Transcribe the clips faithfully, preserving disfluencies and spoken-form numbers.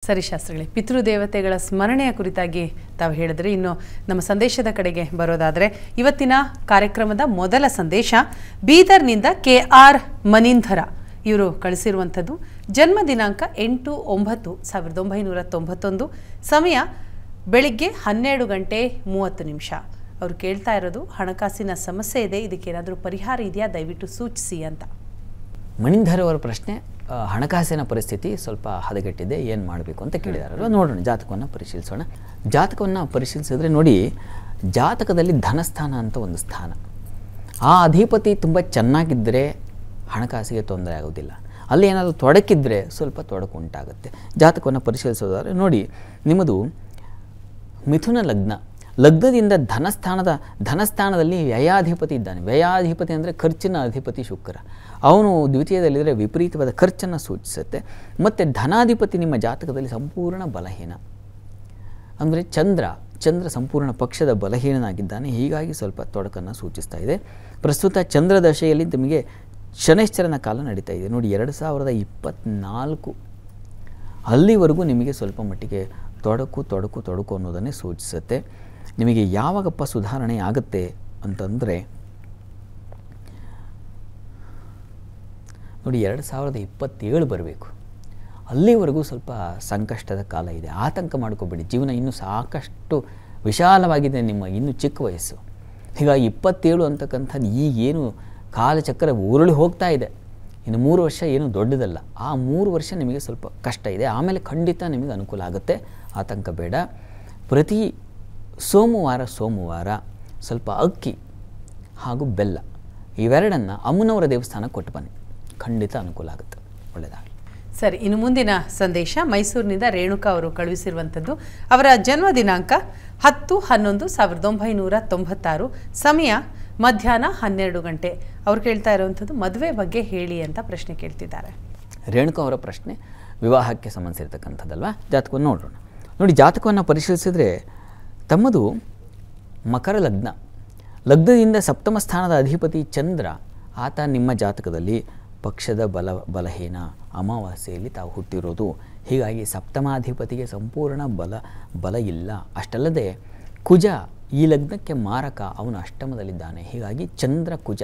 ಸರಿ ಶಾಸ್ತ್ರಿಗಳೇ, ಪಿತೃದೇವತೆಗಳ ಸ್ಮರಣೆಯ ಕುರಿತಾಗಿ ತಾವು ಹೇಳಿದ್ರೆ, ಇನ್ನು ನಮ್ಮ ಸಂದೇಶದ ಕಡೆಗೆ ಬರೋದಾದರೆ ಇವತ್ತಿನ ಕಾರ್ಯಕ್ರಮದ ಮೊದಲ ಸಂದೇಶ ಬೀದರ್ನಿಂದ ಕೆ ಆರ್ ಮನೀಂಧರ ಇವರು ಕಳಿಸಿರುವಂಥದ್ದು. ಜನ್ಮ ದಿನಾಂಕ ಎಂಟು ಒಂಬತ್ತು ಸಾವಿರದ ಒಂಬೈನೂರ ತೊಂಬತ್ತೊಂದು, ಸಮಯ ಬೆಳಿಗ್ಗೆ ಹನ್ನೆರಡು ಗಂಟೆ ಮೂವತ್ತು ನಿಮಿಷ. ಅವರು ಕೇಳ್ತಾ ಇರೋದು ಹಣಕಾಸಿನ ಸಮಸ್ಯೆ ಇದೆ, ಇದಕ್ಕೇನಾದರೂ ಪರಿಹಾರ ಇದೆಯಾ, ದಯವಿಟ್ಟು ಸೂಚಿಸಿ ಅಂತ. ಮಣೀಂಧರ್ ಅವರ ಪ್ರಶ್ನೆ, ಹಣಕಾಸಿನ ಪರಿಸ್ಥಿತಿ ಸ್ವಲ್ಪ ಹದಗೆಟ್ಟಿದೆ, ಏನು ಮಾಡಬೇಕು ಅಂತ ಕೇಳಿದಾರಲ್ವ. ನೋಡೋಣ, ಜಾತಕವನ್ನು ಪರಿಶೀಲಿಸೋಣ. ಜಾತಕವನ್ನು ಪರಿಶೀಲಿಸಿದ್ರೆ ನೋಡಿ, ಜಾತಕದಲ್ಲಿ ಧನಸ್ಥಾನ ಅಂತ ಒಂದು ಸ್ಥಾನ, ಆ ಅಧಿಪತಿ ತುಂಬ ಚೆನ್ನಾಗಿದ್ದರೆ ಹಣಕಾಸಿಗೆ ತೊಂದರೆ ಆಗೋದಿಲ್ಲ. ಅಲ್ಲಿ ಏನಾದರೂ ತೊಡಕಿದ್ರೆ ಸ್ವಲ್ಪ ತೊಡಕು ಉಂಟಾಗುತ್ತೆ. ಜಾತಕವನ್ನು ಪರಿಶೀಲಿಸೋದಾದರೆ ನೋಡಿ, ನಿಮ್ಮದು ಮಿಥುನ ಲಗ್ನ, ಲಗ್ನದಿಂದ ಧನಸ್ಥಾನದ ಧನಸ್ಥಾನದಲ್ಲಿ ವ್ಯಯಾಧಿಪತಿ ಇದ್ದಾನೆ. ವ್ಯಯಾಧಿಪತಿ ಅಂದರೆ ಖರ್ಚಿನ ಅಧಿಪತಿ ಶುಕ್ರ, ಅವನು ದ್ವಿತೀಯದಲ್ಲಿದ್ದರೆ ವಿಪರೀತವಾದ ಖರ್ಚನ್ನು ಸೂಚಿಸುತ್ತೆ. ಮತ್ತು ಧನಾಧಿಪತಿ ನಿಮ್ಮ ಜಾತಕದಲ್ಲಿ ಸಂಪೂರ್ಣ ಬಲಹೀನ, ಅಂದರೆ ಚಂದ್ರ ಚಂದ್ರ ಸಂಪೂರ್ಣ ಪಕ್ಷದ ಬಲಹೀನನಾಗಿದ್ದಾನೆ. ಹೀಗಾಗಿ ಸ್ವಲ್ಪ ತೊಡಕನ್ನು ಸೂಚಿಸ್ತಾ ಇದೆ. ಪ್ರಸ್ತುತ ಚಂದ್ರ ದಶೆಯಲ್ಲಿ ನಿಮಗೆ ಶನೈಶ್ಚರನ ಕಾಲ ನಡೀತಾ ಇದೆ ನೋಡಿ, ಎರಡು ಸಾವಿರದ ಇಪ್ಪತ್ತ್ನಾಲ್ಕು ಅಲ್ಲಿವರೆಗೂ ನಿಮಗೆ ಸ್ವಲ್ಪ ಮಟ್ಟಿಗೆ ತೊಡಕು ತೊಡಕು ತೊಡಕು ಅನ್ನೋದನ್ನೇ ಸೂಚಿಸುತ್ತೆ. ನಿಮಗೆ ಯಾವಾಗಪ್ಪ ಸುಧಾರಣೆ ಆಗುತ್ತೆ ಅಂತಂದರೆ ನೋಡಿ, ಎರಡು ಸಾವಿರದ ಇಪ್ಪತ್ತೇಳು ಬರಬೇಕು, ಅಲ್ಲಿವರೆಗೂ ಸ್ವಲ್ಪ ಸಂಕಷ್ಟದ ಕಾಲ ಇದೆ. ಆತಂಕ ಮಾಡ್ಕೋಬೇಡಿ, ಜೀವನ ಇನ್ನೂ ಸಾಕಷ್ಟು ವಿಶಾಲವಾಗಿದೆ, ನಿಮ್ಮ ಇನ್ನೂ ಚಿಕ್ಕ ವಯಸ್ಸು. ಹೀಗಾಗಿ ಇಪ್ಪತ್ತೇಳು ಅಂತಕ್ಕಂಥದ್ದು ಈಗೇನು ಕಾಲಚಕ್ರ ಉರುಳಿ ಹೋಗ್ತಾ ಇದೆ, ಇನ್ನು ಮೂರು ವರ್ಷ ಏನು ದೊಡ್ಡದಲ್ಲ. ಆ ಮೂರು ವರ್ಷ ನಿಮಗೆ ಸ್ವಲ್ಪ ಕಷ್ಟ ಇದೆ, ಆಮೇಲೆ ಖಂಡಿತ ನಿಮಗೆ ಅನುಕೂಲ ಆಗುತ್ತೆ, ಆತಂಕ ಬೇಡ. ಪ್ರತಿ ಸೋಮವಾರ ಸೋಮವಾರ ಸ್ವಲ್ಪ ಅಕ್ಕಿ ಹಾಗೂ ಬೆಲ್ಲ ಇವೆರಡನ್ನು ಅಮ್ಮನವರ ದೇವಸ್ಥಾನಕ್ಕೆ ಕೊಟ್ಟು ಬನ್ನಿ, ಖಂಡಿತ ಅನುಕೂಲ ಆಗುತ್ತೆ, ಒಳ್ಳೆಯದಾಗಲಿ. ಸರಿ, ಇನ್ನು ಮುಂದಿನ ಸಂದೇಶ ಮೈಸೂರಿನಿಂದ ರೇಣುಕಾ ಅವರು ಕಳುಹಿಸಿರುವಂಥದ್ದು. ಅವರ ಜನ್ಮ ದಿನಾಂಕ ಹತ್ತು ಹನ್ನೊಂದು ಸಾವಿರದ ಒಂಬೈನೂರ ತೊಂಬತ್ತಾರು, ಸಮಯ ಮಧ್ಯಾಹ್ನ ಹನ್ನೆರಡು ಗಂಟೆ. ಅವ್ರು ಕೇಳ್ತಾ ಇರುವಂಥದ್ದು ಮದುವೆ ಬಗ್ಗೆ ಹೇಳಿ ಅಂತ ಪ್ರಶ್ನೆ ಕೇಳ್ತಿದ್ದಾರೆ. ರೇಣುಕಾ ಅವರ ಪ್ರಶ್ನೆ ವಿವಾಹಕ್ಕೆ ಸಂಬಂಧಿಸಿರ್ತಕ್ಕಂಥದ್ದಲ್ವ. ಜಾತಕವನ್ನು ನೋಡೋಣ. ನೋಡಿ, ಜಾತಕವನ್ನು ಪರಿಶೀಲಿಸಿದರೆ ತಮ್ಮದು ಮಕರ ಲಗ್ನ, ಲಗ್ನದಿಂದ ಸಪ್ತಮ ಸ್ಥಾನದ ಅಧಿಪತಿ ಚಂದ್ರ, ಆತ ನಿಮ್ಮ ಜಾತಕದಲ್ಲಿ ಪಕ್ಷದ ಬಲ ಬಲಹೀನ, ಅಮಾವಾಸ್ಯೆಯಲ್ಲಿ ತಾವು ಹುಟ್ಟಿರೋದು. ಹೀಗಾಗಿ ಸಪ್ತಮಾಧಿಪತಿಗೆ ಸಂಪೂರ್ಣ ಬಲ ಬಲ ಇಲ್ಲ. ಅಷ್ಟಲ್ಲದೆ ಕುಜ ಈ ಲಗ್ನಕ್ಕೆ ಮಾರಕ, ಅವನು ಅಷ್ಟಮದಲ್ಲಿದ್ದಾನೆ. ಹೀಗಾಗಿ ಚಂದ್ರ ಕುಜ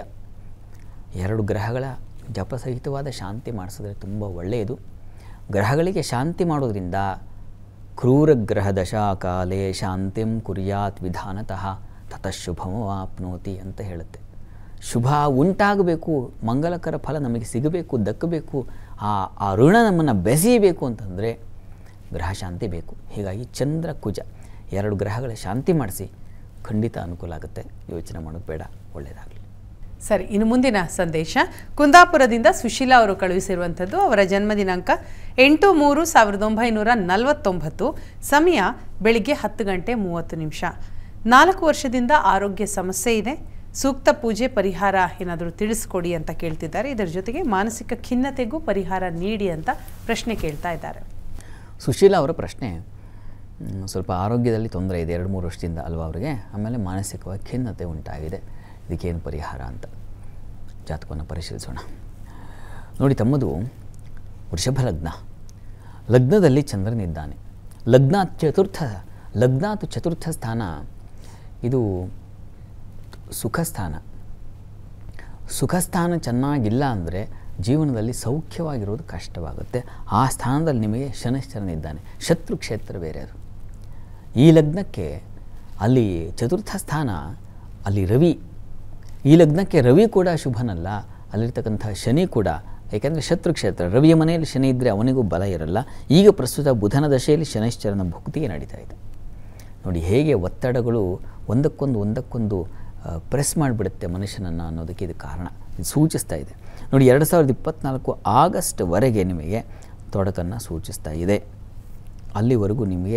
ಎರಡು ಗ್ರಹಗಳ ಜಪಸಹಿತವಾದ ಶಾಂತಿ ಮಾಡಿಸಿದ್ರೆ ತುಂಬ ಒಳ್ಳೆಯದು. ಗ್ರಹಗಳಿಗೆ ಶಾಂತಿ ಮಾಡೋದ್ರಿಂದ ಕ್ರೂರ ಗ್ರಹ ದಶಾಕಾಲೇ ಶಾಂತಿಂ ಕುರ್ಯಾತ್ ವಿಧಾನತಃ ತತಃಶುಭಮವಾಪ್ನೋತಿ ಅಂತ ಹೇಳುತ್ತೆ. ಶುಭ ಉಂಟಾಗಬೇಕು, ಮಂಗಲಕರ ಫಲ ನಮಗೆ ಸಿಗಬೇಕು, ದಕ್ಕಬೇಕು, ಆ ಆ ಋಣ ನಮ್ಮನ್ನು ಬೆಸೆಯಬೇಕು ಅಂತಂದರೆ ಗ್ರಹ ಶಾಂತಿ ಬೇಕು. ಹೀಗಾಗಿ ಚಂದ್ರ ಕುಜ ಎರಡು ಗ್ರಹಗಳ ಶಾಂತಿ ಮಾಡಿಸಿ, ಖಂಡಿತ ಅನುಕೂಲ ಆಗುತ್ತೆ, ಯೋಚನೆ ಮಾಡೋದು ಬೇಡ, ಒಳ್ಳೆಯದಾಗಲಿ. ಸರಿ, ಇನ್ನು ಮುಂದಿನ ಸಂದೇಶ ಕುಂದಾಪುರದಿಂದ ಸುಶೀಲಾ ಅವರು ಕಳುಹಿಸಿರುವಂಥದ್ದು. ಅವರ ಜನ್ಮ ದಿನಾಂಕ ಎಂಟು ಮೂರು ಸಾವಿರದ ಒಂಬೈನೂರ ನಲವತ್ತೊಂಬತ್ತು, ಸಮಯ ಬೆಳಿಗ್ಗೆ ಹತ್ತು ಗಂಟೆ ಮೂವತ್ತು ನಿಮಿಷ. ನಾಲ್ಕು ವರ್ಷದಿಂದ ಆರೋಗ್ಯ ಸಮಸ್ಯೆ ಇದೆ, ಸೂಕ್ತ ಪೂಜೆ ಪರಿಹಾರ ಏನಾದರೂ ತಿಳಿಸ್ಕೊಡಿ ಅಂತ ಕೇಳ್ತಿದ್ದಾರೆ. ಇದರ ಜೊತೆಗೆ ಮಾನಸಿಕ ಖಿನ್ನತೆಗೂ ಪರಿಹಾರ ನೀಡಿ ಅಂತ ಪ್ರಶ್ನೆ ಕೇಳ್ತಾ ಇದ್ದಾರೆ. ಸುಶೀಲಾ ಅವರ ಪ್ರಶ್ನೆ, ಸ್ವಲ್ಪ ಆರೋಗ್ಯದಲ್ಲಿ ತೊಂದರೆ ಇದೆ ಎರಡು ಮೂರು ವರ್ಷದಿಂದ ಅಲ್ವಾ ಅವರಿಗೆ, ಆಮೇಲೆ ಮಾನಸಿಕವಾಗಿ ಖಿನ್ನತೆ ಉಂಟಾಗಿದೆ, ಇದಕ್ಕೇನು ಪರಿಹಾರ ಅಂತ ಜಾತಕವನ್ನು ಪರಿಶೀಲಿಸೋಣ. ನೋಡಿ, ತಮ್ಮದು ವೃಷಭ ಲಗ್ನ, ಲಗ್ನದಲ್ಲಿ ಚಂದ್ರನಿದ್ದಾನೆ. ಲಗ್ನ ಚತುರ್ಥ ಲಗ್ನಾತು ಚತುರ್ಥ ಸ್ಥಾನ, ಇದು ಸುಖಸ್ಥಾನ. ಸುಖಸ್ಥಾನ ಚೆನ್ನಾಗಿಲ್ಲ ಅಂದರೆ ಜೀವನದಲ್ಲಿ ಸೌಖ್ಯವಾಗಿರೋದು ಕಷ್ಟವಾಗುತ್ತೆ. ಆ ಸ್ಥಾನದಲ್ಲಿ ನಿಮಗೆ ಶನೈಶ್ಚರನಿದ್ದಾನೆ, ಶತ್ರು ಕ್ಷೇತ್ರ ಬೇರೆ ಅದು. ಈ ಲಗ್ನಕ್ಕೆ ಅಲ್ಲಿ ಚತುರ್ಥ ಸ್ಥಾನ, ಅಲ್ಲಿ ರವಿ, ಈ ಲಗ್ನಕ್ಕೆ ರವಿ ಕೂಡ ಶುಭನಲ್ಲ, ಅಲ್ಲಿರ್ತಕ್ಕಂಥ ಶನಿ ಕೂಡ, ಏಕೆಂದರೆ ಶತ್ರು ಕ್ಷೇತ್ರ. ರವಿಯ ಮನೆಯಲ್ಲಿ ಶನಿ ಇದ್ದರೆ ಅವನಿಗೂ ಬಲ ಇರಲ್ಲ. ಈಗ ಪ್ರಸ್ತುತ ಬುಧನ ದಶೆಯಲ್ಲಿ ಶನೈಶ್ಚರನ ಭುಕ್ತಿಗೆ ನಡೀತಾ ಇದೆ. ನೋಡಿ ಹೇಗೆ ಒತ್ತಡಗಳು ಒಂದಕ್ಕೊಂದು ಒಂದಕ್ಕೊಂದು ಪ್ರೆಸ್ ಮಾಡಿಬಿಡುತ್ತೆ ಮನುಷ್ಯನನ್ನು ಅನ್ನೋದಕ್ಕೆ ಇದು ಕಾರಣ, ಇದು ಸೂಚಿಸ್ತಾ ಇದೆ. ನೋಡಿ, ಎರಡು ಸಾವಿರದ ಇಪ್ಪತ್ತ್ನಾಲ್ಕು ಆಗಸ್ಟ್ವರೆಗೆ ನಿಮಗೆ ತೊಡಕನ್ನು ಸೂಚಿಸ್ತಾ ಇದೆ. ಅಲ್ಲಿವರೆಗೂ ನಿಮಗೆ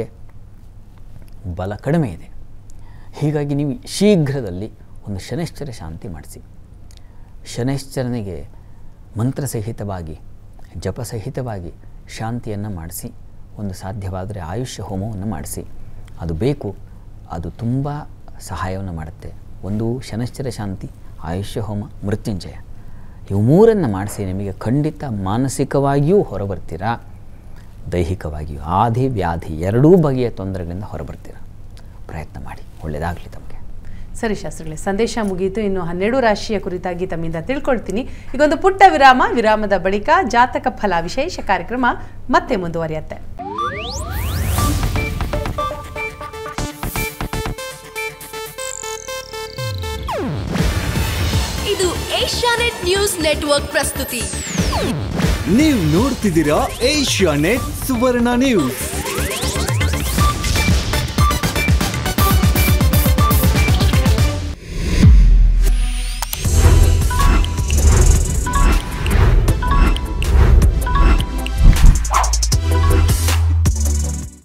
ಬಲ ಕಡಿಮೆ ಇದೆ. ಹೀಗಾಗಿ ನೀವು ಶೀಘ್ರದಲ್ಲಿ ಒಂದು ಶನೈಶ್ಚರ ಶಾಂತಿ ಮಾಡಿಸಿ. ಶನೈಶ್ಚರನಿಗೆ ಮಂತ್ರಸಹಿತವಾಗಿ ಜಪಸಹಿತವಾಗಿ ಶಾಂತಿಯನ್ನು ಮಾಡಿಸಿ, ಒಂದು ಸಾಧ್ಯವಾದರೆ ಆಯುಷ್ಯ ಹೋಮವನ್ನು ಮಾಡಿಸಿ. ಅದು ಬೇಕು, ಅದು ತುಂಬ ಸಹಾಯವನ್ನು ಮಾಡುತ್ತೆ. ಒಂದು ಶನೈಶ್ಚರ ಶಾಂತಿ, ಆಯುಷ್ಯ ಹೋಮ, ಮೃತ್ಯುಂಜಯ, ಇವು ಮೂರನ್ನು ಮಾಡಿಸಿ ನಿಮಗೆ ಖಂಡಿತ ಮಾನಸಿಕವಾಗಿಯೂ ಹೊರಬರ್ತೀರಾ. ದೈಹಿಕವಾಗಿಯೂ ಆದಿ ವ್ಯಾಧಿ ಎರಡೂ ಬಗೆಯ ತೊಂದರೆಗಳಿಂದ ಹೊರಬರ್ತೀರ. ಪ್ರಯತ್ನ ಮಾಡಿ, ಒಳ್ಳೆಯದಾಗಲಿ ತಮಗೆ. ಸರಿ ಶಾಸ್ತ್ರಿಗಳೇ, ಸಂದೇಶ ಮುಗಿಯಿತು. ಇನ್ನು ಹನ್ನೆರಡು ರಾಶಿಯ ಕುರಿತಾಗಿ ತಮ್ಮಿಂದ ತಿಳ್ಕೊಳ್ತೀನಿ. ಈಗೊಂದು ಪುಟ್ಟ ವಿರಾಮ. ವಿರಾಮದ ಬಳಿಕ ಜಾತಕ ಫಲ ವಿಶೇಷ ಕಾರ್ಯಕ್ರಮ ಮತ್ತೆ ಮುಂದುವರಿಯುತ್ತೆ. ಇದು ಏಷ್ಯಾನೆಟ್ ನ್ಯೂಸ್ ನೆಟ್ವರ್ಕ್ ಪ್ರಸ್ತುತಿ. ನೀವು ನೋಡ್ತಿದ್ದೀರಾ ಏಷ್ಯಾನೆಟ್ ಸುವರ್ಣ ನ್ಯೂಸ್.